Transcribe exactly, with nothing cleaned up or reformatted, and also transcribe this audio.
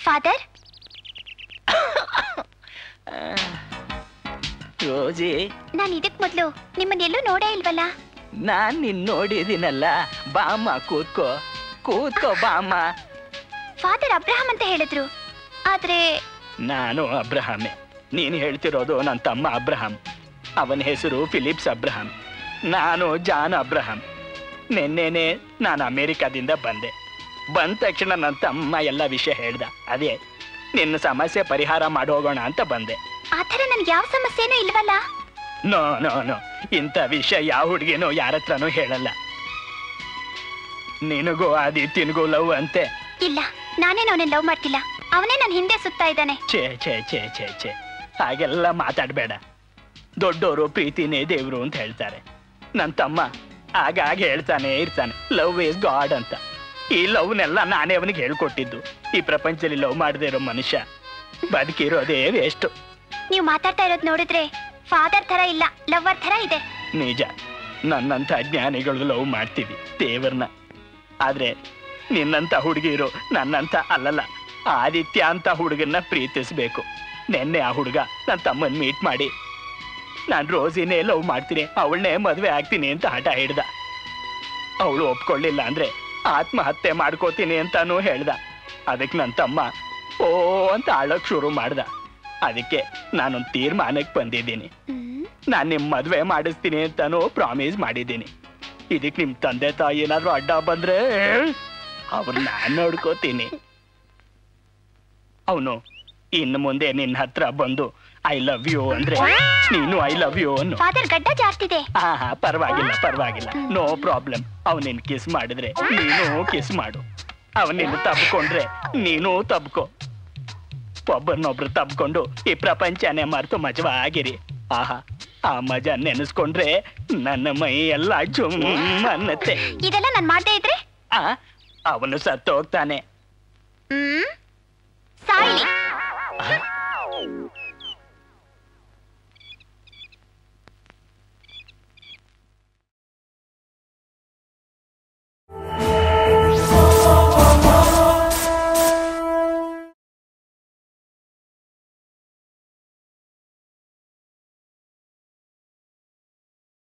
Father Roji, ನಾನು ಇದಕ್ ಮೊದ್ಲು ನಿಮ್ಮನ್ನೆಲ್ಲೂ ನೋಡೇ ಇಲ್ವಲ್ಲ? ನಾನ್ ನಿನ್ ನೋಡಿದಿನಲ್ಲ. ಬಾಮ್ಮ ಕೂತ್ಕೋ, ಕೂತ್ಕೋ ಬಾಮ್ಮ. ಫಾದರ್ ಅಬ್ರಹಾಂ ಅಂತ ಹೇಳಿದ್ರು, ಆದ್ರೆ ನಾನು ಅಬ್ರಹಾಮೆ. ನೀನು ಹೇಳ್ತಿರೋದು ನನ್ನ ತಮ್ಮ ಅಬ್ರಹಾಂ. ಅವನ ಹೆಸರು ಫಿಲಿಪ್ಸ್ ಅಬ್ರಹಾಂ. ನಾನು ಜಾನ್ ಅಬ್ರಹಾಂ. ನಿನ್ನೆನೆ ನಾನು ಅಮೇರಿಕಾದಿಂದ ಬಂದೆ. ಬಂದ ತಕ್ಷಣ ನನ್ನ ತಮ್ಮ ಎಲ್ಲ ವಿಷಯ ಹೇಳ್ದ. ಅದೇ ನಿನ್ನ ಸಮಸ್ಯೆ ಪರಿಹಾರ ಮಾಡೋಗೋಣ ಅಂತ ಬಂದೆ. ಆತರ ನನ್ಗೆ ಯಾವ ಸಮಸ್ಯೆನೂ ಇಲ್ವಲ್ಲ? ನೋ ನೋ ನೋ ಇಂಥ ವಿಷಯ ಯಾವ ಹುಡುಗಿನೋ ಯಾರ ಹತ್ರನೂ ಹೇಳಲ್ಲ. ನಿನಗೂ ಆದಿತ್ಯನಿಗೂ ಲವ್ ಅಂತೆ? ಇಲ್ಲ, ನಾನೇನು ಅವನೇ ಲವ್ ಮಾಡ್ತಿಲ್ಲ. ಅವನೇ ನನ್ನ ಹಿಂದೆ ಸುತ್ತಾ ಇದ್ದಾನೆ. ಛೇ ಛೇ ಛೇ ಛೇ ಛೇ ಹಾಗೆಲ್ಲ ಮಾತಾಡಬೇಡ. ದೊಡ್ಡವರು ಪ್ರೀತಿನೇ ದೇವ್ರು ಅಂತ ಹೇಳ್ತಾರೆ. ನನ್ನ ತಮ್ಮ ಆಗಾಗ ಹೇಳ್ತಾನೆ ಇರ್ತಾನೆ, ಲವ್ ಈಸ್ ಗಾಡ್ ಅಂತ. ಈ ಲವ್ನೆಲ್ಲ ನಾನೇ ಅವನಿಗೆ ಹೇಳ್ಕೊಟ್ಟಿದ್ದು. ಈ ಪ್ರಪಂಚದಲ್ಲಿ ಲವ್ ಮಾಡದೇ ಇರೋ ಮನುಷ್ಯ ಬದುಕಿರೋದೇ ವೇಸ್ಟ್. ನೀವು ಮಾತಾಡ್ತಾ ಇರೋದು ನೋಡಿದ್ರೆ ಫಾದರ್ ತರ ಇಲ್ಲ, ಲವ್ವರ್ ತರ ಇದೆ. ನಿಜ, ನನ್ನಂತ ಜ್ಞಾನಿಗಳು ಲವ್ ಮಾಡ್ತೀವಿ ದೇವ್ರನ್ನ. ಆದ್ರೆ ನಿನ್ನಂತ ಹುಡುಗಿರು ನನ್ನಂತ ಅಲ್ಲಲ್ಲ, ಆದಿತ್ಯ ಅಂತ ಹುಡುಗನ್ನ ಪ್ರೀತಿಸ್ಬೇಕು. ನೆನ್ನೆ ಆ ಹುಡುಗ ನನ್ನ ತಮ್ಮನ್ ಮೀಟ್ ಮಾಡಿ ನಾನು ರೋಸಿನೇ ಲವ್ ಮಾಡ್ತೀನಿ, ಅವಳನ್ನೇ ಮದುವೆ ಆಗ್ತೀನಿ ಅಂತ ಹಠ ಹಿಡ್ದ. ಅವಳು ಒಪ್ಕೊಳ್ಳಿಲ್ಲ ಅಂದ್ರೆ ಆತ್ಮಹತ್ಯೆ ಮಾಡ್ಕೋತೀನಿ ಅಂತಾನೂ ಹೇಳ್ದ. ಅದಕ್ಕೆ ನನ್ನ ತಮ್ಮ ಓ ಅಂತ ಅಳಕ್ ಶುರು ಮಾಡ್ದ. ಅದಕ್ಕೆ ನಾನೊಂದು ತೀರ್ಮಾನಕ್ಕೆ ಬಂದಿದ್ದೀನಿ. ನಾನು ನಿಮ್ ಮದ್ವೆ ಮಾಡಿಸ್ತೀನಿ ಅಂತಾನು ಪ್ರಾಮಿಸ್ ಮಾಡಿದ್ದೀನಿ. ಇದಕ್ಕೆ ನಿಮ್ ತಂದೆ ತಾಯಿ ಏನಾದ್ರು ಅಡ್ಡ ಬಂದ್ರೆ ಅವ್ರು ನಾನ್ ನೋಡ್ಕೋತೀನಿ. ಅವನು ಇನ್ನು ಮುಂದೆ ನಿನ್ನ ಹತ್ರ ಬಂದು ಐ ಲವ್ ಯು ಅಂದ್ರೆ ನೀನು ಐ ಲವ್ ಯು ಅನ್ನು. ಗಡ್ಡ ಜಾಸ್ತಿದೆ. ಹಾ ಹಾ ಪರವಾಗಿಲ್ಲ ಪರವಾಗಿಲ್ಲ, ನೋ ಪ್ರಾಬ್ಲಮ್. ಅವನಿನ್ ಕಿಸ್ ಮಾಡಿದ್ರೆ ನೀನು ಕಿಸ್ ಮಾಡು, ಅವನಿನ್ನ ತಬ್ಕೊಂಡ್ರೆ ನೀನು ತಬ್ಕೋ. ಒಬ್ಬರನ್ನೊಬ್ರು ತಬ್ಕೊಂಡು ಈ ಪ್ರಪಂಚನೇ ಮರೆತು ಮಜವಾಗಿರಿ. ಆಹಾ, ಆ ಮಜಾ ನೆನೆಸ್ಕೊಂಡ್ರೆ ನನ್ನ ಮೈ ಎಲ್ಲ ಜುಮ್ ಅನ್ನತ್ತೆ. ಇದೆಲ್ಲ ನಾನು ಮಾಡದೇ ಇದ್ರೆ ಆ ಅವನು ಸತ್ತು ಹೋಗ್ತಾನೆ. ಹ್ಮ್